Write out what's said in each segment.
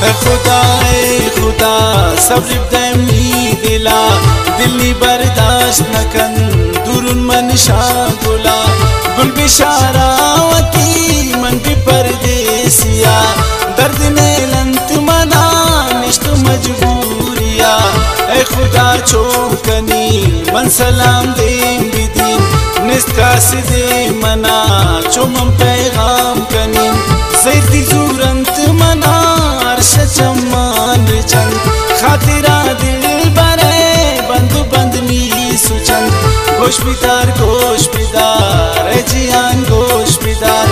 खुदा सब्र दमी दिला दिल्ली बर्दाश्त न कन दुरुन मन शागुला गुल बिशारावती मन भी परदेसिया दर्द ने लंत मना निश्त मजबूरिया ए खुदा चौकनी मन सलाम दे बिदीन निस्का सिदे मना चुमम पैगाम कनी जैती जुरंत मना अर्श चमान चंद खातिरा दिल बरे बंधु बंदनी सुचंद गोश बिदार जियान गोश बिदार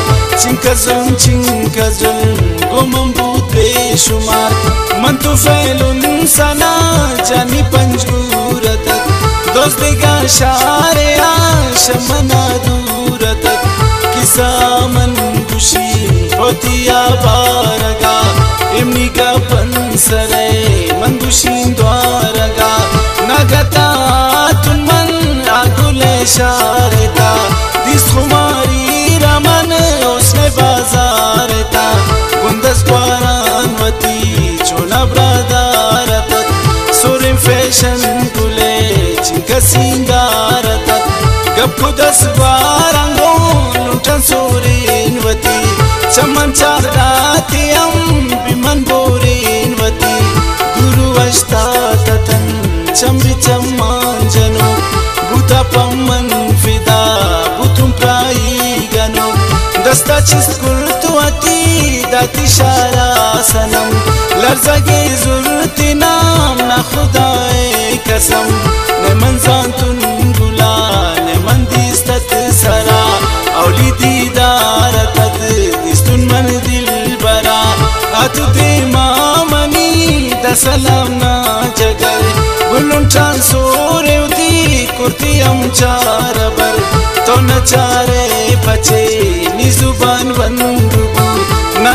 चिंकजुल गुमम बूत बेशुमार मन तो फैलुन सना जानी पंजूरत दोस्त दिगा शारे आशमना दूरत किसा मन खुशी होतिया बारगा इमनी का पंसरे मन खुशी द्वारगा नगता तुम मन आगुले शारता दिस खुमारी रमन उसने बाजारता गुंदस ग्वारानवती चोना ब्रादारता सुरिम फैशन गुले चिंका सिंगारता गप खुदस ग्वारंगो लुटन सुरिनवती चमन चारदाती बिमन बोरिनवती गुरु अष्टा तथन चमरी चम्मान जनो बुता पम्मन फिदा बुतुम प्राई गनो दस्ता चिस्कुर्तुअती दाती शारा सनम लर्जगे जुर्ती नाम ना खुदाए कसम ने मंजान तुन गुला ने मंदिस्तत सरा औली दीदार तद दिस्तुन मन दिल बरा आतु दे मामनी दसलम ना जगर गुलुन चान सोरे उदी कुर्ती चार बर तो न चारे बचे नी जुबान बंदुबू ना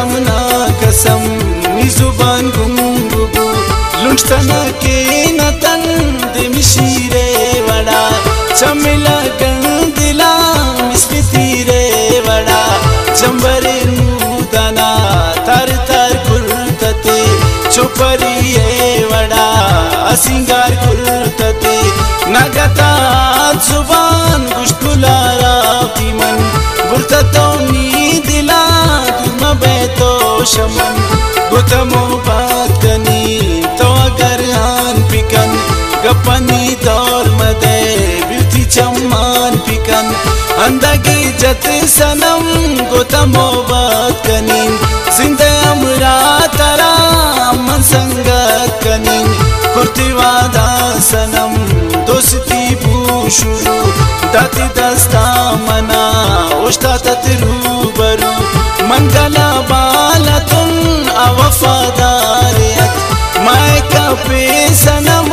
कसम नी जुबान गुंगुबू लुंटना के न तन दे मिशीरे वड़ा चमिला गंदिला मिस्मिती रे वड़ा चंबरे नूदना तार तार कुर्तते चुपरी वड़ा सिंगार कुर्तते नगता जुबान गुश्तुलारा मन बुरततो नी दिला दुर्म बैतो शमन गुतमो बात कनी तो अगर आन पिकन गपनी दौर मदे बिल्ती चम्मान पिकन अंदगी जत सनम गुतमो बात कनी जिंदे अमरा तरा मन संगत कनी कुर्ती वादा सनम दोस्ती पूशुरू दाती दस्ता मना उष्टा ततरू बरू मंगला बाला तुम अवफादारियत माय का पे सनम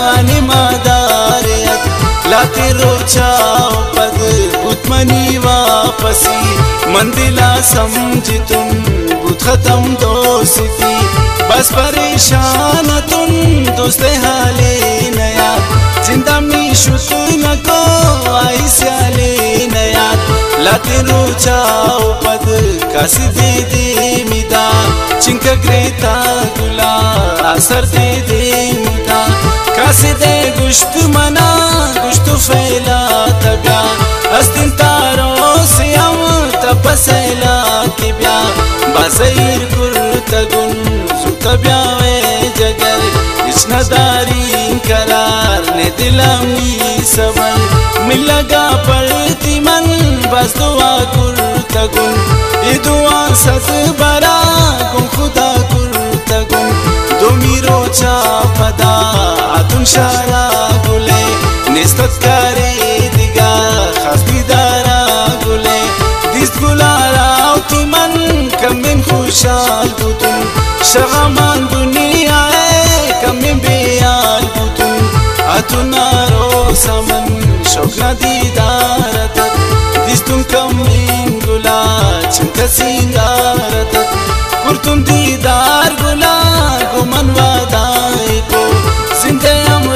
अनिमादारियत लाते रोचाओ पद उतमनी वापसी मंदिला समझी तुम बुत खत्म दोस्ती बस परेशान तुम दोस्ते हाले नया जिंदा मी शुत न को आई स्याले नया लाते रोचाओ पद कासी दे मिदा चिंक ग्रेता गुला असर दे मुदा कासी दे गुश्त मना गुश्त फैला तब्या अस्तिन तारो से हम तपसैला के ब्या बाज़ैर कुर्तगुन सुतब्या वे जगर इस्नदारी करार ने दिलामी सबर मिलगा पड़ती मन बस दुआ कुर्तगुन ये दुआ सत बरा गुम खुदा कुर्तगुन दो मीरो चा पदा आतुन शारा गुले निस्बत करे दिगा खास दीदारा गुले दिस गुलारा उती मन कमिन खुशाल बुतुन शगमान दुनिया कमिन बेयाल बुतुन अतुनारो समन शोकना दीदारत दिस तुम कमिन गुला चिंता सिंगारत कुर्तुम दीदार गुला गुमन वादाई को जिंदे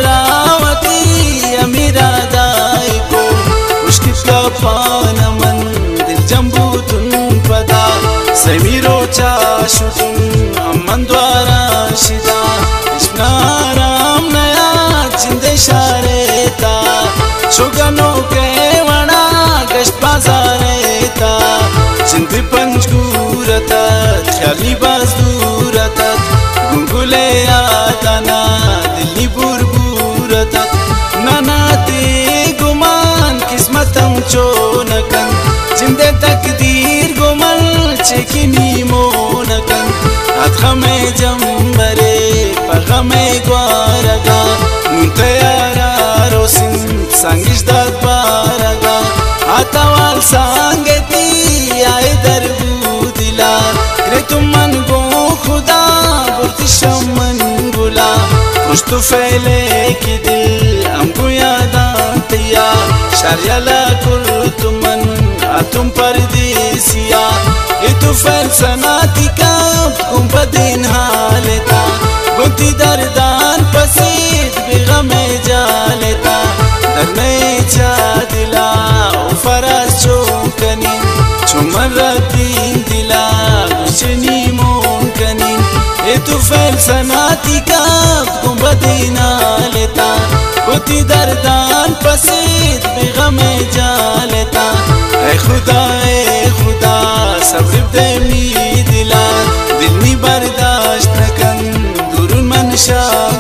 अमरावती अमीरा दाई को उसकी का पान मन दिल जम्बू तुम पदा समीरो चाशुतुम मन द्वारा शिदा इश्नाराम नया जिंद शारेता शुगनों के वना गश्त बाजारेता जिंद पंचगूरता ख्याली बाजूरता गुंगुले आताना दिल्ली बुरबुरता नानाते गुमान किस्मतम चोनकन जिंदे तकदीर गुमल चेकिनी मोनकन अधमे जंबरे पगमे ग्वारगा मुंतयारा रोसिन संगिश दाद बारगा आतावाल सांगती आए दरबू दिला रे तुम मन गो खुदा बुर्तिशम मन बुला कुछ तो फैले की दिल हमको यादां तिया शरियाला कुल तुमन तुम परदेसिया ये तो फैलसनाती का बदीन हालेता गुंती दरदान पसीद बेगमे जालेता दरने जा दिला फराज चौकनी चुमर रतीन दिला गुशनी मोनकनी ये तो फैलसनाती का बदीन हालेता गुंती दरदान पसीद बेगमे जालेता ऐ खुदा सब्र देमी दिला दिल में बर्दाश्त न कन दुरुन मनशा